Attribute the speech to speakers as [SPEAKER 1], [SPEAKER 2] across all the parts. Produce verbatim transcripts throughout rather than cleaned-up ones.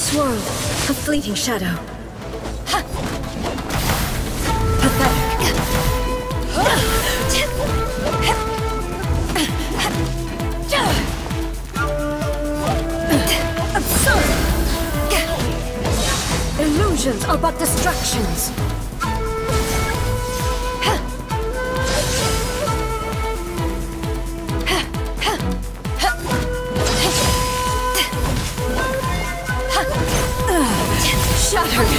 [SPEAKER 1] this world, a fleeting shadow. Pathetic. Absurd. Illusions are but distractions. Shattered.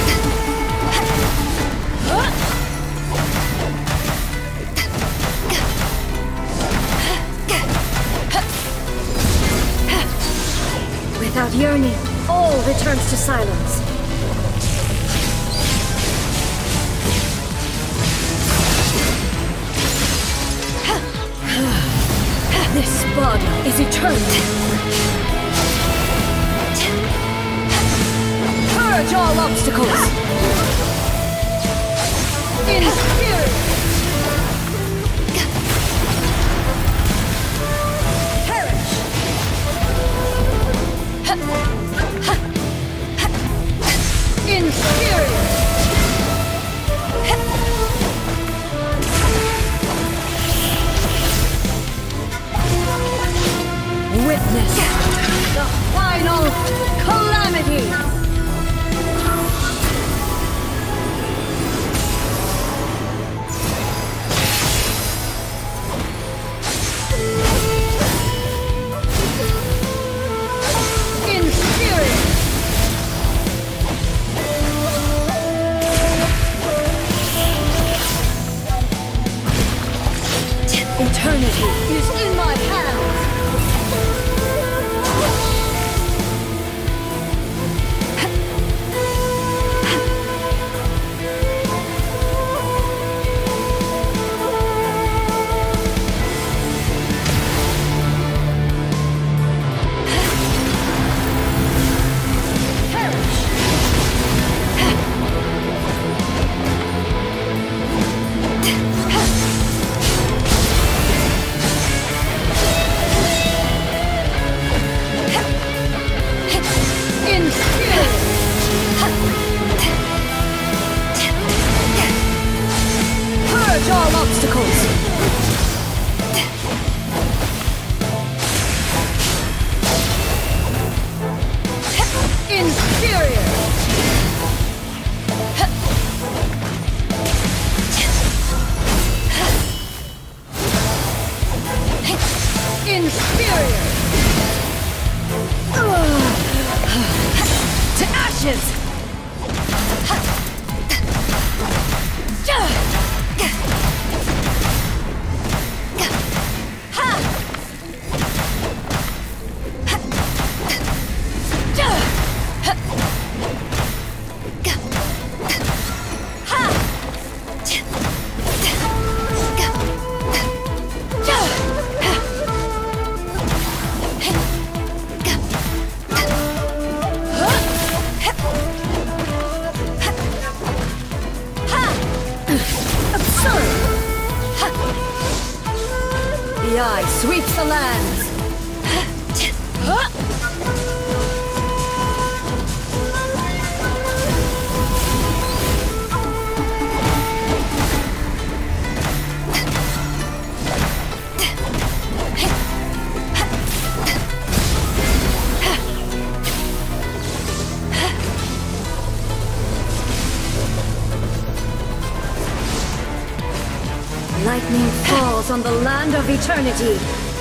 [SPEAKER 1] Without yearning, all returns to silence. This body is eternal. Purge all obstacles! In spirit! Perish! In spirit! Witness the final calamity! Eternity is in my hands! All obstacles! Inferior! Inferior! To ashes! The eye sweeps the lands. Lightning falls on the land of eternity.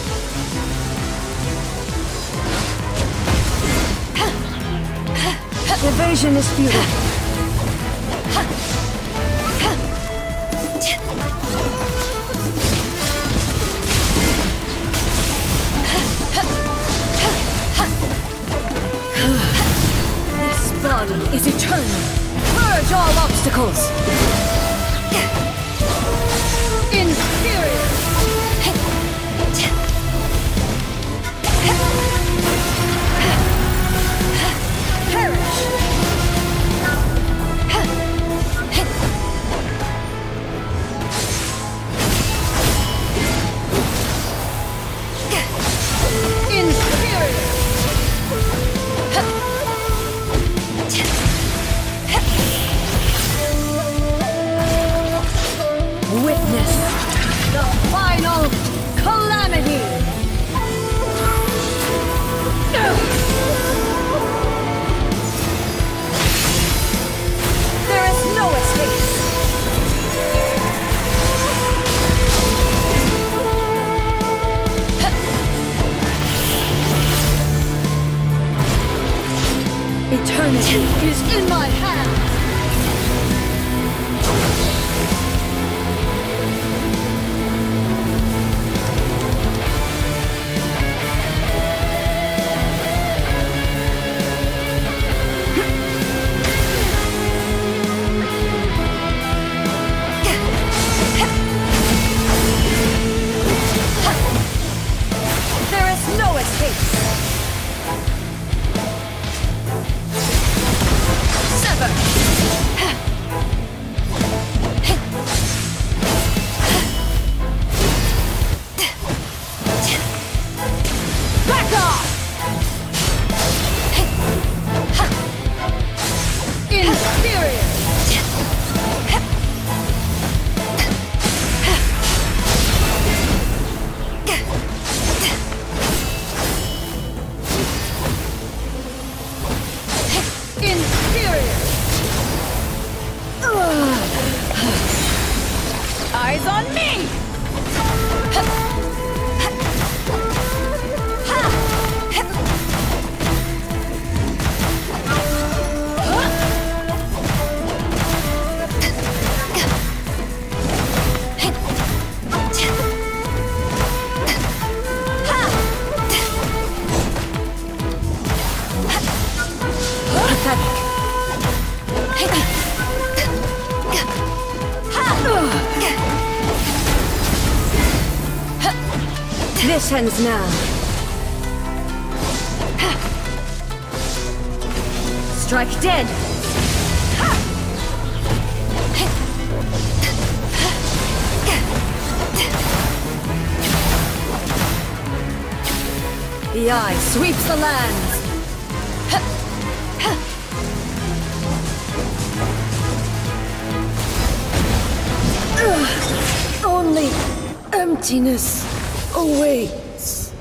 [SPEAKER 1] Evasion is futile. This body is eternal. Purge all obstacles. Inferior! Perish! Inferior! finish ends now. Strike dead. The eye sweeps the lands. Ugh, only emptiness awaits.